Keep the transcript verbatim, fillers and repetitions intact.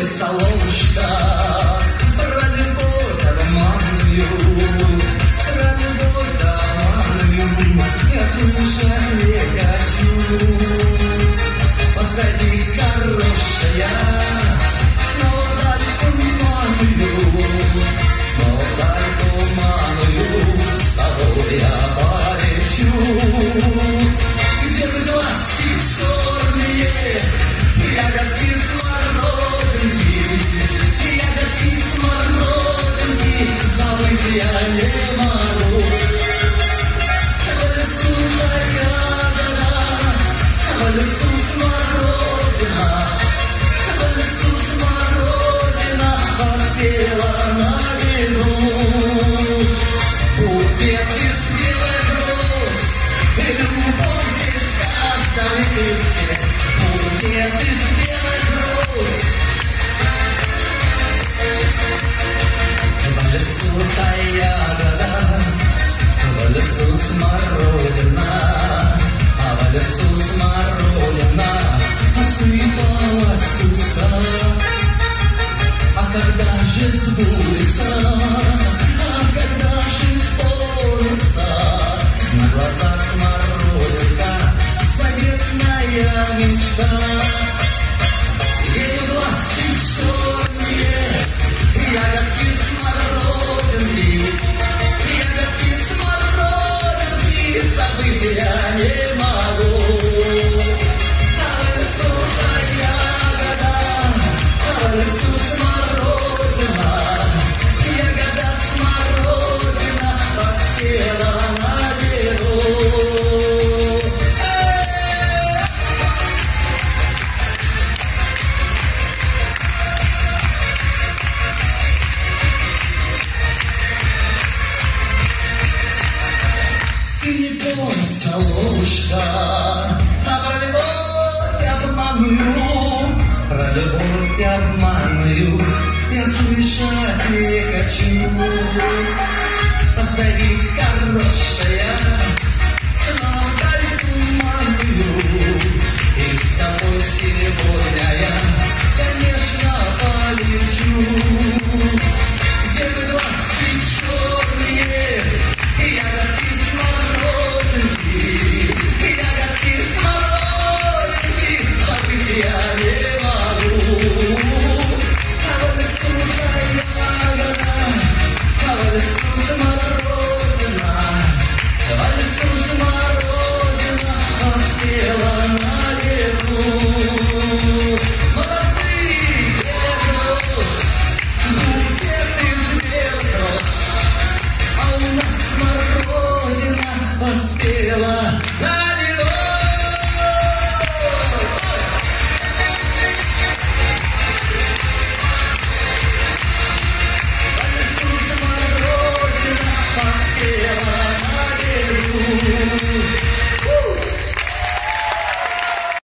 солнышко, про любовь обманную, про любовь обманную, я слышать не хочу. Позади хорошая, снова даль туманную, снова даль туманную, с тобой я полечу. Где бы глазки черные, ягодки смородинки, ягодки смородинки, забыть я не могу. В лесу ягода, в лесу смородина, в лесу смородина поспела на вину. Букет из белых роз, и любовь здесь в каждом листе. Букет из белых роз. В лесу та ягода, в лесу смородина, а в лесу смородина осыпалась куста. А когда же сбудется, а когда же исполнится, на глазах смородинка заветная мечта. Ее глазки черные, ягодки смородинки, ягодки смородинки, забыть я не могу. А в лесу та ягода, а в лесу смородина, ягода смородина поспела на веру. Ты не бойся, ложка, а про любовь обманную, про любовь обманную я слышать не хочу. Позови хорошая, снова даль туманную, и с тобой сегодня